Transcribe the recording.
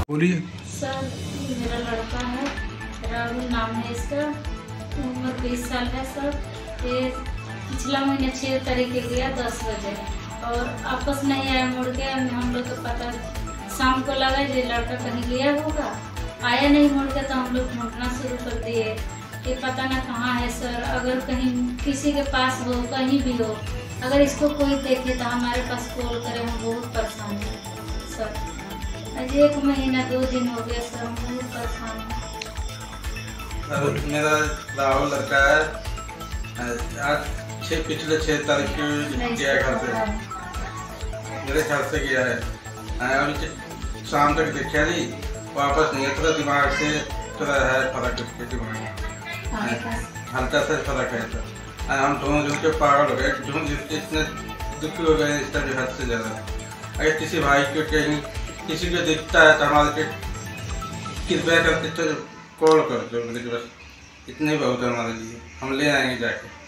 बोलिए सर। मेरा लड़का है, राहुल नाम है इसका, उम्र 20 साल है सर। ये पिछला महीने 6 तारीख को गया 10 बजे और वापस नहीं आया मुड़ के। हम लोग को पता शाम को लगा ये लड़का कहीं गया होगा, आया नहीं मुड़ के, तो हम लोग ढूंढना शुरू कर दिए। ये पता ना कहाँ है सर। अगर कहीं किसी के पास हो, कहीं भी हो, अगर इसको कोई देखे तो हमारे पास कॉल करे। हम बहुत परेशान हैं सर। आज 1 महीना 2 दिन हो गया सर, हम बहुत परेशान हैं। मेरा राहुल लड़का है, आज पिछले 6 तारीख को गया घर से, मेरे घर से गया है। अभी शाम तक देखा नहीं, वापस नहीं है। थोड़ा दिमाग से थोड़ा है फर्क, उसके दिमाग में हल्का सा फर्क है। तो हम ढूंढ के पागल हो गए, ढूंढ इतने दुखी हो गए इस तरह हद से ज़्यादा। अगर किसी भाई को कहीं किसी को दिखता है तो हमारे कृपया करके तो कॉल कर दो, बस इतने बहुत है हमारे लिए। हम ले आएंगे जाके।